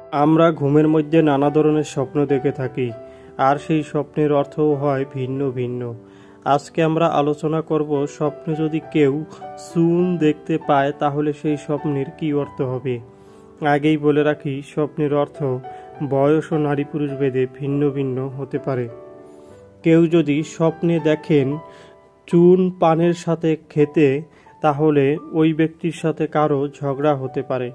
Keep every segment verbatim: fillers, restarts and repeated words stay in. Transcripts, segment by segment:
আমরা ঘুমের মধ্যে নানা ধরনের স্বপ্ন দেখে থাকি, আর সেই স্বপ্নের অর্থও হয় ভিন্ন ভিন্ন। আজকে আমরা আলোচনা করব, স্বপ্নে যদি কেউ চুন দেখতে পায় তাহলে সেই স্বপ্নের কী অর্থ হবে। আগেই বলে রাখি, স্বপ্নের অর্থ বয়স ও নারী পুরুষ ভেদে ভিন্ন ভিন্ন হতে পারে। কেউ যদি স্বপ্নে দেখেন চুন পানের সাথে খেতে, তাহলে ওই ব্যক্তির সাথে কারো ঝগড়া হতে পারে।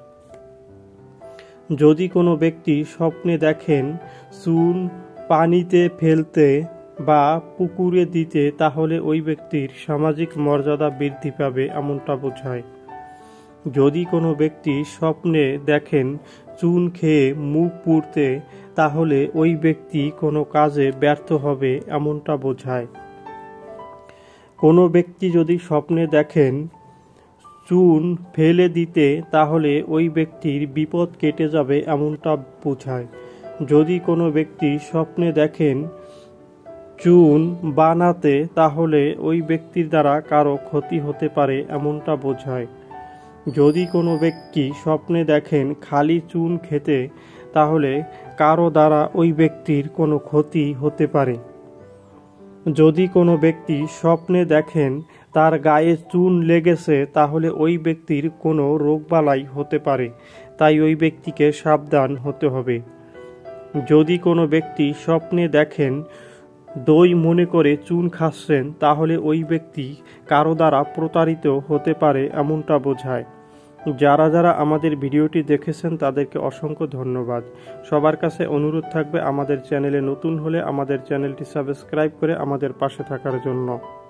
যদি কোনো ব্যক্তি স্বপ্নে দেখেন চুন পানিতে ফেলতে বা পুকুরে দিতে, তাহলে ওই ব্যক্তির সামাজিক মর্যাদা বৃদ্ধি পাবে, এমনটা বোঝায়। যদি কোনো ব্যক্তি স্বপ্নে দেখেন চুন খেয়ে মুখ পুড়তে, তাহলে ওই ব্যক্তি কোনো কাজে ব্যর্থ হবে, এমনটা বোঝায়। কোনো ব্যক্তি যদি স্বপ্নে দেখেন চুন ফেলে দিতে, তাহলে ওই ব্যক্তির বিপদ কেটে যাবে, এমনটা বোঝায়। যদি কোনো ব্যক্তি স্বপ্নে দেখেন চুন বানাতে, তাহলে ওই ব্যক্তির দ্বারা কারো ক্ষতি হতে পারে, এমনটা বোঝায়। যদি কোনো ব্যক্তি স্বপ্নে দেখেন খালি চুন খেতে, তাহলে কারো দ্বারা ওই ব্যক্তির কোনো ক্ষতি হতে পারে। যদি কোনো ব্যক্তি স্বপ্নে দেখেন তার গায়ে চুন লেগেছে, তাহলে ওই ব্যক্তির কোনো রোগবালাই হতে পারে, তাই ওই ব্যক্তিকে সাবধান হতে হবে। যদি কোনো ব্যক্তি স্বপ্নে দেখেন দই মনে করে চুন খাচ্ছেন, তাহলে ওই ব্যক্তি কারো দ্বারা প্রতারিত হতে পারে, এমনটা বোঝায়। যারা যারা আমাদের ভিডিওটি দেখেছেন তাদেরকে অসংখ্য ধন্যবাদ। সবার কাছে অনুরোধ থাকবে, আমাদের চ্যানেলে নতুন হলে আমাদের চ্যানেলটি সাবস্ক্রাইব করে আমাদের পাশে থাকার জন্য।